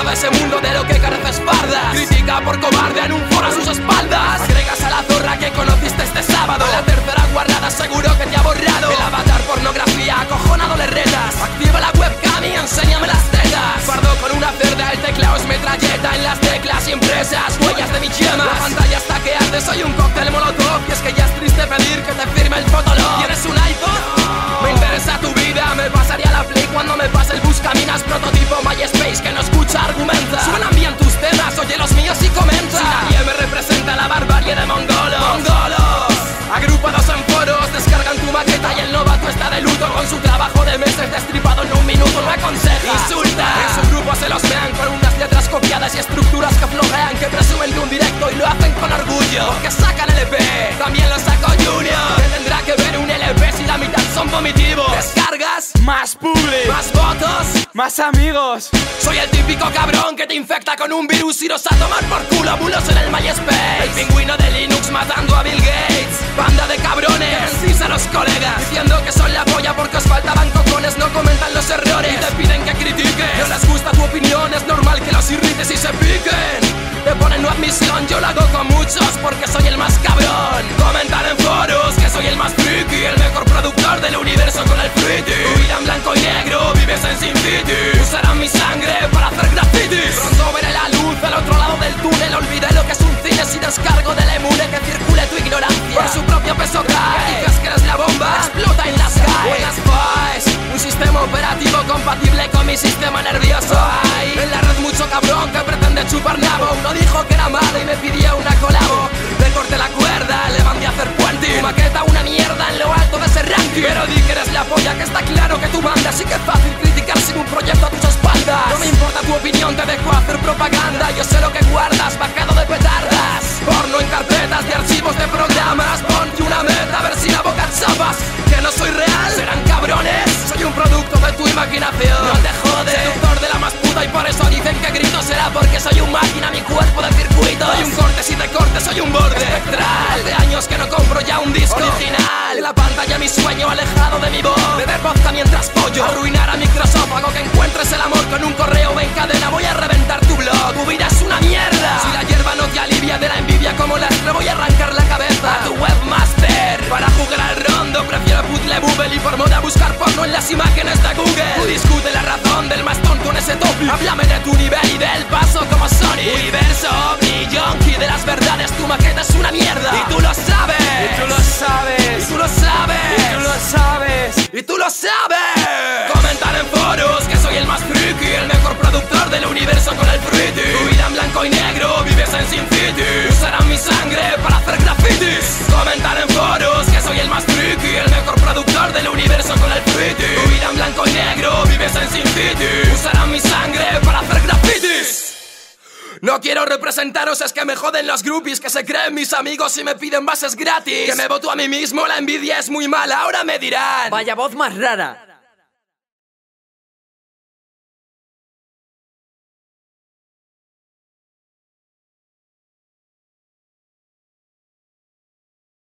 de ese mundo de lo que careces pardas. Critica por cobarde en un foro a sus espaldas. Agregas a la zorra que conociste este sábado. La tercera guardada seguro que te ha borrado. El avatar pornografía acojonado le retas. Activa la webcam y enséñame las tetas. Guardo con una cerda, el teclado es metralleta. En las teclas impresas, huellas de mis yemas. La pantalla está que arde, soy un cóctel molotov. Y es que ya es triste pedir que te firme el fotolog. ¿Tienes un iPhone? No. Me interesa tu vida, me pasaría la play cuando me pase el buscaminas. Prototipo MySpace que no escucha, argumenta. Suenan bien tus temas, oye los míos y comenta. Si nadie me representa la barbarie de mongolos. Agrupados en foros, descargan tu maqueta y el novato está de luto. Con su trabajo de meses destripado en un minuto no aconseja. Insulta, en su grupo se los vean con unas letras copiadas y estructuras que flojean. Que presumen de un directo y lo hacen con orgullo. Porque sacan LP, también lo saco Junior. Que tendrá que ver un LP si la mitad son vomitivos. Descargas, más publi, más votos, más amigos. Soy el típico cabrón que te infecta con un virus y los a tomar por culo bulos en el MySpace. El pingüino de Linux matando a Bill Gates. Banda de cabrones que encisa a los colegas diciendo que son la polla porque os faltaban cojones. No comentan los errores y te piden que critiques. No les gusta tu opinión, es normal que los irrites y se piquen. Te ponen no admisión, yo lo hago con muchos porque soy el más cabrón. Comentan en foros que soy el más friki, el mejor productor del universo con el friki. Tu vida en blanco y negro, vives en Sin City. Usarán mi sangre para hacer grafitis. Pronto veré la luz al otro lado del túnel. Olvidé lo que es un cine si descargo del emule que circule tu ignorancia. Por su propio peso cae, dices que eres la bomba, explota en las calles. Buenas boys, un sistema operativo compatible con mi sistema nervioso. Hay en la red mucho cabrón que pretende chupar nabo. Uno dijo que era malo y me pidió una colabo. Le corté la cuerda, le mandé a hacer puente. Tu maqueta una mierda en lo alto de ese ranking. Pero di que eres la polla, que está claro que tú mandas. Así que es fácil criticar sin un proyecto a tus espaldas. No me importa tu opinión, te dejo hacer propaganda. Yo sé lo que guardas, bajado de petardas. Porno en carpetas de archivos de programas. Ponte una meta, a ver si la boca chapas. Que no soy real, serán cabrones. Soy un producto de tu imaginación. No te jode, seductor de la más puta. Y por eso dicen que grito. Será porque soy un máquina, mi cuerpo de circuito. Soy un corte, si te cortes soy un borde espectral. De años que no compro ya un disco original. En la pantalla mi sueño alejado de mi voz. Beber vodka mientras pollo. Arruinar a Microsoft. Hago que encuentres el amor con un correo en cadena. Voy a reventar tu blog. Tu vida es una mierda. Si la hierba no te alivia de la envidia como lastre, voy a arrancar la cabeza a tu webmaster. Para jugar al rondo prefiero puzzle bubble. Y por moda buscar porno en las imágenes de Google. Tú discute la razón del más tonto en ese topic. Háblame de tu nivel y del paso como Sony. Universo ovni, yonki de las verdades. Tu maqueta es una mierda y tú lo sabes. Y tú lo sabes. Y tú lo sabes. Y tú lo sabes. Y tú lo sabes. Comentan en foros que soy el más friki, el mejor productor del universo con el friki. Tu vida en blanco y negro, vives en Sin City. Usarán mi sangre para hacer grafitis. Comentan en foros que soy el más friki, el mejor productor del universo con el friki. Tu vida en blanco y negro, vives en Sin City. Usarán mi sangre para hacer grafitis. No quiero representaros, es que me joden los groupies que se creen mis amigos y me piden bases gratis. Que me voto a mí mismo, la envidia es muy mala, ahora me dirán. Vaya voz más rara.